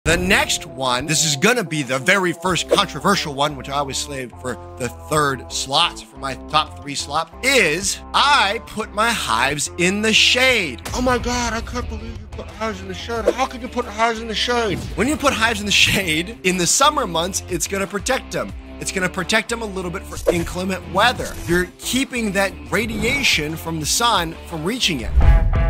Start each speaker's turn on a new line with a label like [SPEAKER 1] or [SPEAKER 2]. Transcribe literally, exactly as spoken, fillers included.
[SPEAKER 1] The next one, this is gonna be the very first controversial one, which I always slaved for the third slot for my top three slot, is I put my hives in the shade. Oh my God, I can't believe you put hives in the shade. How can you put hives in the shade? When you put hives in the shade, in the summer months, it's gonna protect them. It's gonna protect them a little bit for inclement weather. You're keeping that radiation from the sun from reaching it.